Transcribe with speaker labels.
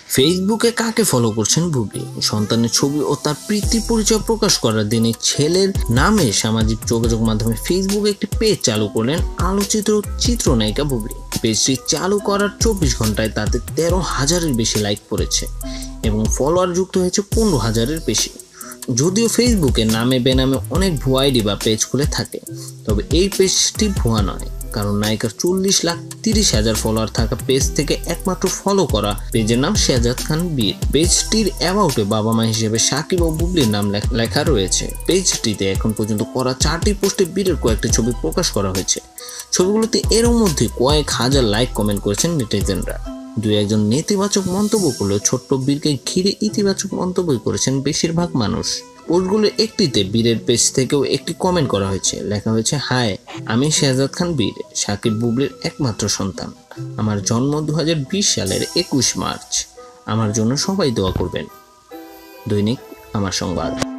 Speaker 1: ফেসবুকে কাকে ফলো করছেন বুবলি? সন্তানের ছবি ও তার প্রীতি পরিচয় প্রকাশ করার দিনে ছেলের নামে সামাজিক যোগাযোগ মাধ্যমে ফেসবুকে একটি পেজ চালু করলেন আলোচিত চিত্রনায়িকা বুবলি। পেজটি চালু করার 24 ঘন্টায় তাতে 13,000-এর বেশি লাইক পড়েছে এবং ফলোয়ার যুক্ত হয়েছে 15,000-এর বেশি। যদিও ফেসবুকে নামে বেনামে অনেক ভুয়া আইডি বা পেজ খুলে থাকে, তবে এই পেজটি ভুয়া নয়, কারণ নায়িকার 40,30,000 ফলোয়ার থাকা পেজ থেকে একমাত্র ফলো করা পেজের নাম শেহজাদ খান বীর। পেজটির অ্যাবাউটে বাবা মা হিসেবে সাকিব ও বুবলির নাম লেখা রয়েছে। পেজটিতে এখন পর্যন্ত করা 4টি পোস্টে বীরের কয়েকটি ছবি প্রকাশ করা হয়েছে। ছবিগুলোতে এর মধ্যে কয়েক হাজার লাইক কমেন্ট করেছেন নেটিজেনরা। দুই একজন নেতিবাচক মন্তব্য করলেও ছোট্ট বীরকে ঘিরে ইতিবাচক মন্তব্য করেছেন বেশিরভাগ মানুষ। পোস্টগুলোর একটিতে বীরের পেজ থেকেও একটি কমেন্ট করা হয়েছে। লেখা হয়েছে, হাই, আমি শেহজাদ খান বীর, সাকিব বুবলির একমাত্র সন্তান। আমার জন্ম 2020 সালের 21 মার্চ। আমার জন্য সবাই দোয়া করবেন। দৈনিক আমার সংবাদ।